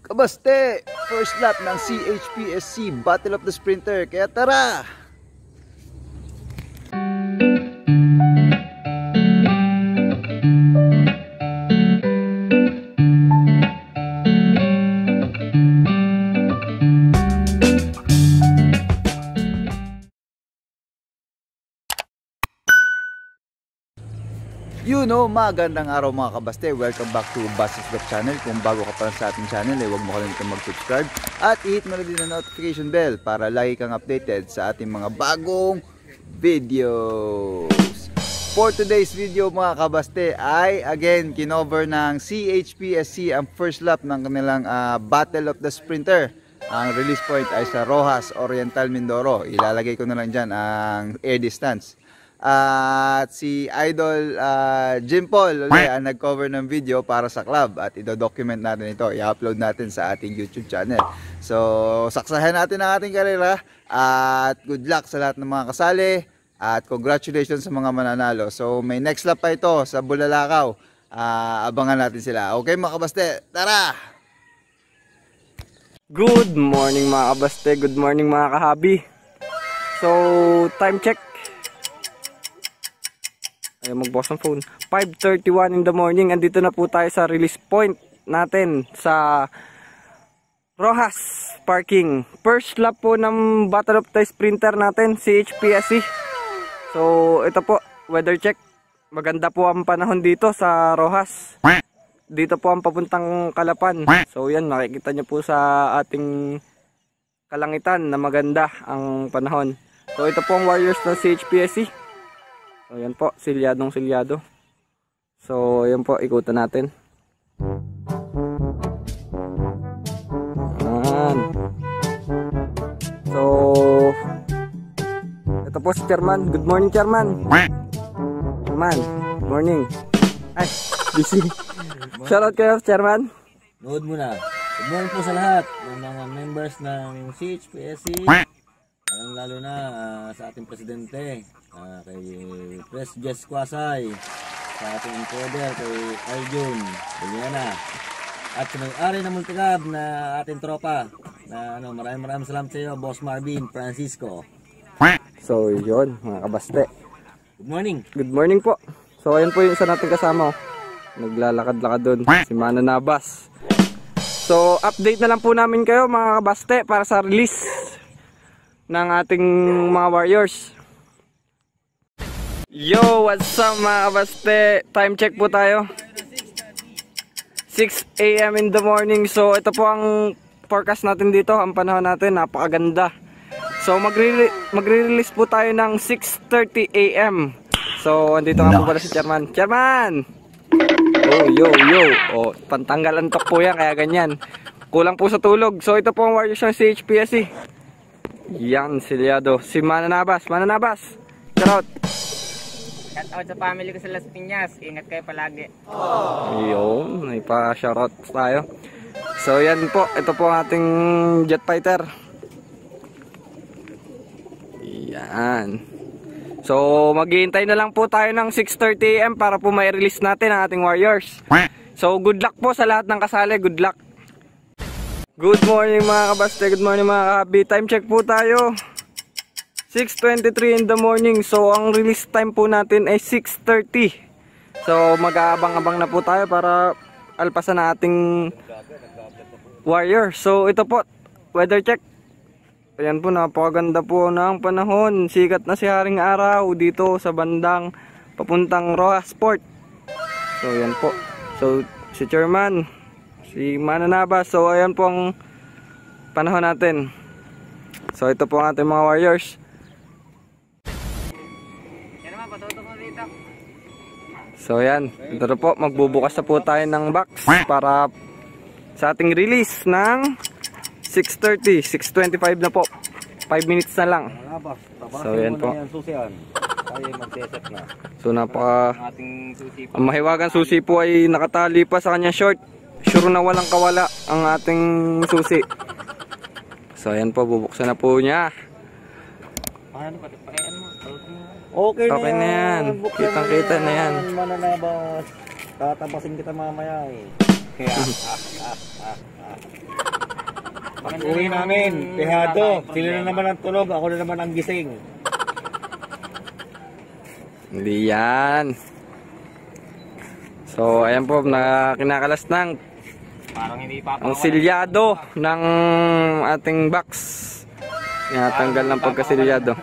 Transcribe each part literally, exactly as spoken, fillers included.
Kabaste! First lap ng C H P S C Battle of the Sprinter. Kaya tara! You know, magandang araw mga kabaste. Welcome back to Basis Vlog Channel. Kung bago ka pa lang sa ating channel, eh, huwag mo kalimutan mag-subscribe at i-hit mo na din ang notification bell para lagi kang updated sa ating mga bagong videos. For today's video mga kabaste ay again kinover ng C H P S C ang first lap ng kanilang uh, Battle of the Sprinter. Ang release point ay sa Roxas, Oriental, Mindoro. Ilalagay ko na lang dyan ang air distance. At uh, si Idol uh, Jim Paul ulit ang nag-cover ng video para sa club at i-document natin ito, i-upload natin sa ating YouTube channel. So saksahan natin ang ating karera at good luck sa lahat ng mga kasali at congratulations sa mga mananalo. So may next lap pa ito sa Bulalakaw, uh, abangan natin sila. Okay mga kabaste, tara! Good morning mga kabaste, good morning mga kahabi. So time check. Ayaw magbukas ng phone. five thirty-one in the morning. Andito na po tayo sa release point natin sa Roxas Parking. First lap po ng Battle of the Sprinter natin, C H P S C. So ito po, weather check. Maganda po ang panahon dito sa Roxas. Dito po ang papuntang Calapan. So yan, makikita nyo po sa ating kalangitan na maganda ang panahon. So ito po ang Warriors ng C H P S C. So yan po, silyadong silyado. So yan po, ikutan natin. Ayan. So ito po si Chairman. Good morning Chairman. Chairman, good morning. Ay, busy. Shoutout kayo Chairman. Nood muna. Good morning po sa lahat ng mga members ng C H P S C. Lalo, lalo na uh, sa ating presidente, uh, kay Pres Jess Quasay, sa ating encoder kay Arjun Buliana, at sa may-ari ng Multicab na ating tropa na ano, maraming maraming salamat sa iyo, Boss Marvin Francisco. So yun mga kabaste, good morning. Good morning po. So ayun po yung isa natin kasama, naglalakad-lakad dun, si Mana Nabas. So update na lang po namin kayo mga kabaste para sa release ng ating mga Warriors. Yo, what's up mga kabaste? Time check po tayo, six A M in the morning. So ito po ang forecast natin dito. Ang panahon natin napakaganda. So magre-release po tayo ng six thirty A M So andito nga po pala si Chairman. Chairman! Yo, yo, yo. O, pantanggal antok po yan, kaya ganyan. Kulang po sa tulog. So ito po ang Warriors ng C H P S C. Yan, silyado. Si Mana Nabas. Mana Nabas, shout out. Shout out sa family ko sa Las Piñas. Ingat kayo palagi. Yun, may pa shout out tayo. So yan po, ito po ang ating jet fighter. Yan. So maghihintay na lang po tayo ng six thirty A M para po may release natin ang ating Warriors. So good luck po sa lahat ng kasali. Good luck. Good morning mga kabaste, good morning mga kahabi. Time check po tayo, six twenty-three in the morning. So ang release time po natin ay six thirty. So mag-aabang-abang na po tayo para alpasan na ating Warrior. So ito po, weather check. Ayan po, napakaganda po ng panahon. Sikat na si Haring Araw dito sa bandang papuntang Roxas Port. So ayan po. So si Chairman, si Mana Nabas. So ayan po ang panahon natin. So ito po ang ating mga Warriors. Yan naman, patutok mo dito. So ayan, ito na po, magbubukas na po tayo ng box para sa ating release ng six thirty, six twenty-five na po. five minutes na lang. So ayan po. So napaka ang mahiwagang susi po ay nakatali pa sa kanya short. Sure na walang kawala ang ating susi. So ayan po, bubuksan na po niya. Okay na Okay na yan. Kitang kita na yan. Mana Nabas, tatapasin kita mamaya eh. Uwi namin, pihado. Sila na naman ang tulog, ako na naman ang gising. Hindi yan. So, ayan po, na kinakalas ng Parang hindi pa ang silyado ng ating box. Tinatanggal ng pagkasilyado.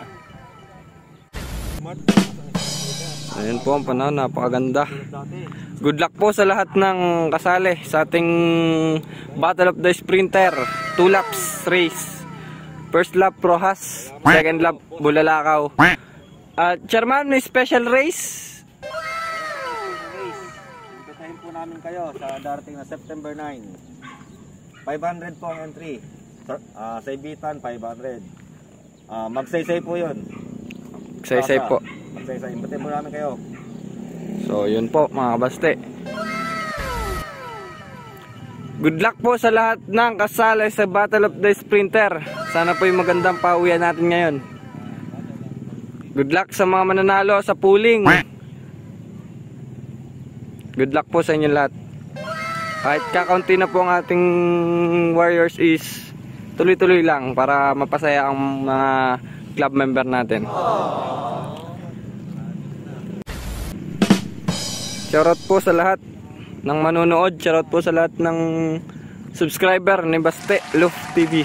Ayan po ang panahon, napakaganda. Good luck po sa lahat ng kasali sa ating Battle of the Sprinter two laps race. First lap Rojas, second lap Bulalakaw. At Chairman, may special race. Patayin po namin kayo sa darating na September nine. five hundred po ang entry. Uh, sa Ibitan, five hundred. Uh, magsaysay po yun. Saysay po. Magsaysay. Patayin po namin kayo. So, yun po mga kabaste. Good luck po sa lahat ng kasali sa Battle of the Sprinter. Sana po yung magandang pauwian natin ngayon. Good luck sa mga mananalo sa pooling. Good luck po sa inyo lahat. Kahit kakaunti na po ang ating warriors is tuloy-tuloy lang para mapasaya ang mga club member natin. Shoutout po sa lahat ng manonood. Shoutout po sa lahat ng subscriber ni Baste Luf T V.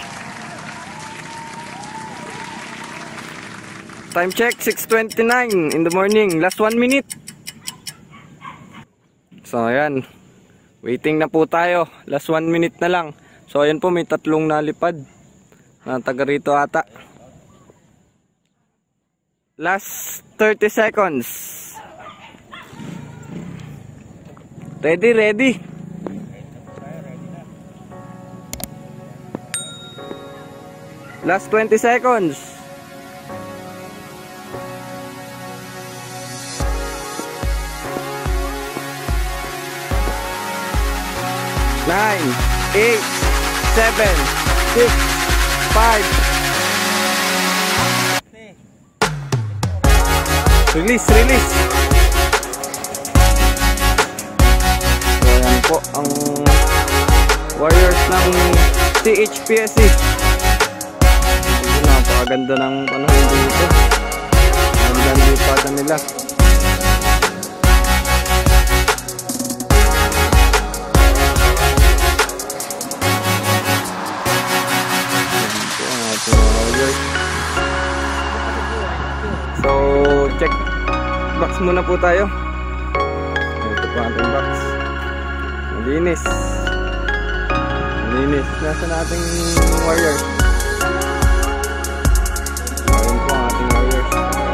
Time check, six twenty-nine in the morning. Last one minute. So ayan, waiting na po tayo. Last one minute na lang. So ayan po, may tatlong nalipad na taga rito ata. Last thirty seconds. Ready, ready. Last twenty seconds. nine, eight, seven, six, five. Release, release. So, yan po ang warriors ng C H P S C. Napakaganda ng panahon dito. Ang ganda lipada nila. So, check box muna po tayo. Ito po ating box. Malinis. Malinis. Nasa na ating warriors. Ayun po ang ating warriors.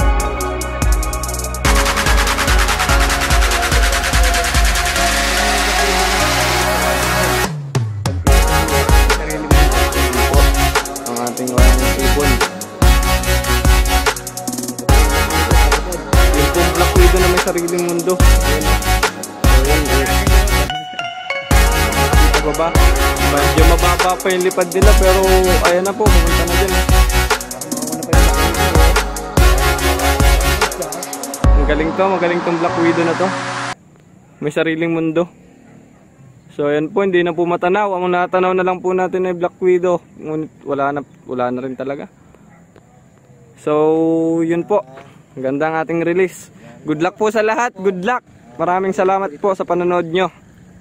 Ang ating warriors ibon. Black Widow na may sariling mundo. Ayan. Ayan. Ito ba? Medyo mababa pa yung lipad nila pero ayan na po. Pumunta na dyan. Ang galing to. Magaling tong Black Widow na to. May sariling mundo. So ayan po. Hindi na po matanaw. Ang natanaw na lang po natin ay Black Widow. Ngunit wala na, wala na rin talaga. So yun po. Ang ganda ang ating release. Good luck po sa lahat. Good luck. Maraming salamat po sa panonood nyo.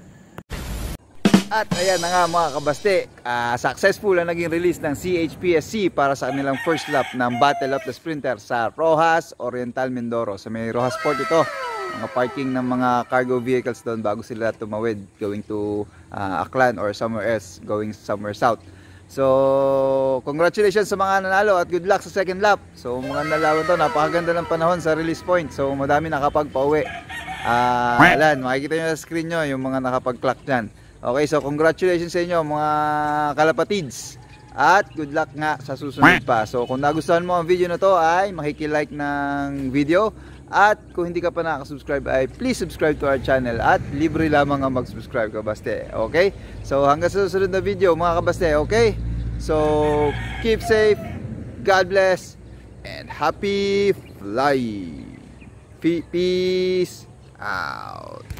At ayan na nga mga kabaste, uh, successful ang naging release ng C H P S C para sa kanilang first lap ng Battle of the Sprinter sa Rojas, Oriental, Mindoro. Sa may Rojas Port ito, mga parking ng mga cargo vehicles doon bago sila tumawid going to uh, Aklan or somewhere else, going somewhere south. So, congratulations sa mga nanalo at good luck sa second lap. So, maganda laban to. Napakaganda ng panahon sa release point. So, madami nakapagpa-uwi. Ah, uh, alan, makikita nyo sa screen nyo yung mga nakapag-clock dyan. Okay, so congratulations sa inyo mga kalapatids. At good luck nga sa susunod pa. So, kung nagustuhan mo ang video na to ay makikilike ng video. At kung hindi ka pa nakasubscribe ay please subscribe to our channel. At libre lamang ang mag-subscribe, kabaste. Okay? So hanggang sa susunod na video mga kabaste. Okay? So keep safe. God bless. And happy flying. Peace out.